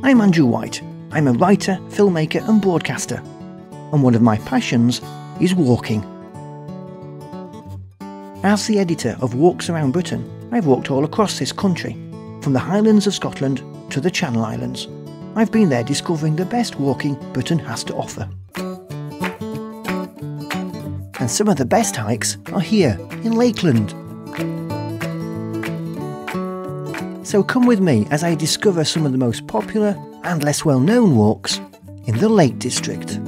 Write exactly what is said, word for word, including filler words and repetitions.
I'm Andrew White. I'm a writer, filmmaker and broadcaster, and one of my passions is walking. As the editor of Walks Around Britain, I've walked all across this country, from the Highlands of Scotland to the Channel Islands. I've been there discovering the best walking Britain has to offer. And some of the best hikes are here in Lakeland. So come with me as I discover some of the most popular and less well-known walks in the Lake District.